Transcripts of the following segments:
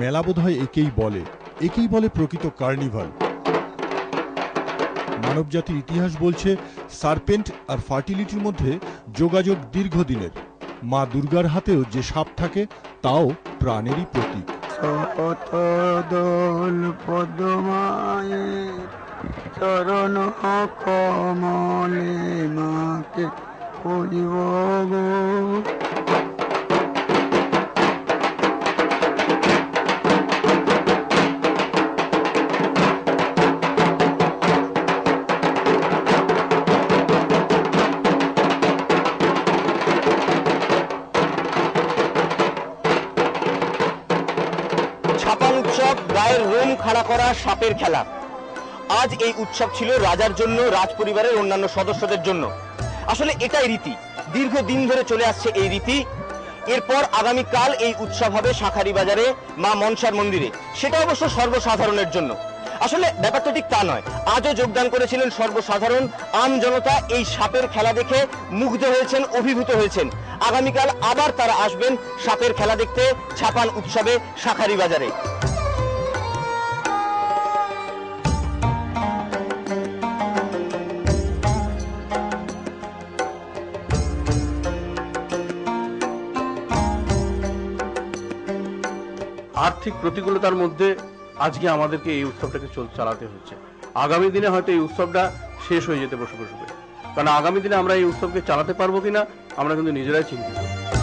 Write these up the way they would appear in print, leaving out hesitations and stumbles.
মেলা বোধহয় একেই বলে প্রকৃত কার্নিভাল। মানবজাতির ইতিহাস বলছে সার্পেন্ট আর ফার্টিলিটির মধ্যে যোগাযোগ দীর্ঘদিনের। মা দুর্গার হাতেও যে সাপ থাকে তাও প্রাণেরই প্রতীক। চরণ কমলে মাকে পুজিব গো। ছাপান উৎসব গায়ের রোম খাড়া করা সাপের খেলা। আজ এই উৎসব ছিল রাজার জন্য, রাজ পরিবারের অন্যান্য সদস্যদের জন্য। আসলে এটাই রীতি, দীর্ঘদিন ধরে চলে আসছে এই রীতি। এরপর আগামীকাল এই উৎসব হবে শাঁখারী বাজারে মা মনসার মন্দিরে, সেটা অবশ্য সর্বসাধারণের জন্য। আসলে ব্যাপারটা ঠিক তা নয়। আজও যোগদান করেছিলেন সর্বসাধারণ আম জনতা। এই সাপের খেলা দেখে মুগ্ধ হয়েছেন, অভিভূত হয়েছেন। আগামীকাল আবার তারা আসবেন সাপের খেলা দেখতে ছাপান উৎসবে শাঁখারী বাজারে। আর্থিক প্রতিকূলতার মধ্যে আজকে আমাদেরকে এই উৎসবটাকে চালাতে হচ্ছে। আগামী দিনে হয়তো এই উৎসবটা শেষ হয়ে যেতে বসবে, কারণ আগামী দিনে আমরা এই উৎসবকে চালাতে পারবো কিনা আমরা কিন্তু নিজেরাই চিন্তিত।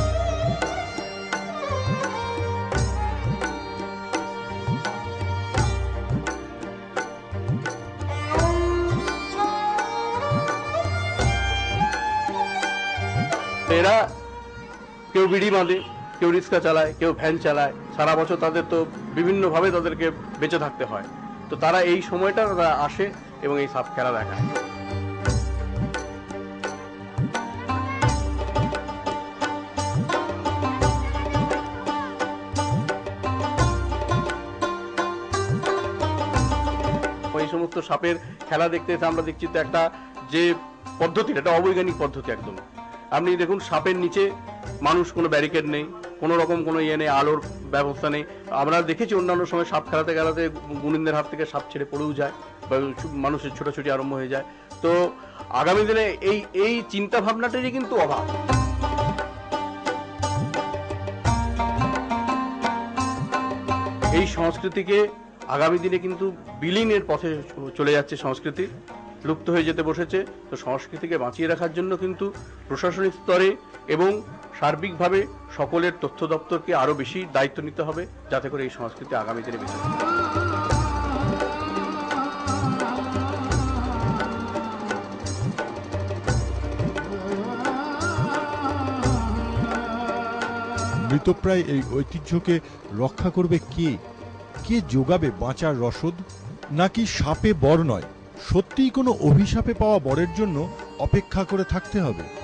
এরা কেউ বিড়ি বাঁধে, কেউ রিক্সা চালায়, কেউ ভ্যান চালায়। সারা বছর তাদের তো বিভিন্নভাবে তাদেরকে বেঁচে থাকতে হয়। তো তারা এই সময়টা তারা আসে এবং এই সাপ খেলা দেখায়। এই সমস্ত সাপের খেলা দেখতে এসে আমরা দেখছি তো একটা যে পদ্ধতি, এটা অবৈজ্ঞানিক পদ্ধতি একদম। আপনি দেখুন সাপের নিচে মানুষ, কোনো ব্যারিকেড নেই, কোনো রকম কোনো ইয়ে নেই, আলোর ব্যবস্থা নেই। আমরা দেখেছি অন্যান্য সময় সাপ খেলাতে খেলাতে গুণিনদের হাত থেকে সাপ ছেড়ে পড়েও যায় বা মানুষের ছোটাছুটি আরম্ভ হয়ে যায়। তো আগামী দিনে এই চিন্তা ভাবনাটারই কিন্তু অভাব। এই সংস্কৃতিকে আগামী দিনে কিন্তু বিলীনের পথে চলে যাচ্ছে, সংস্কৃতি লুপ্ত হয়ে যেতে বসেছে। তো সংস্কৃতিকে বাঁচিয়ে রাখার জন্য কিন্তু প্রশাসনিক স্তরে এবং সার্বিকভাবে সকলের তথ্য দপ্তরকে আরো বেশি দায়িত্ব নিতে হবে, যাতে করে এই সংস্কৃতি আগামী দিনে বেঁচে থাকে। মৃতপ্রায় এই ঐতিহ্যকে রক্ষা করবে কে? কে যোগাবে বাঁচার রসদ? নাকি সাপে বর নয়, সত্যিই কোনো অভিশাপে পাওয়া বরের জন্য অপেক্ষা করে থাকতে হবে?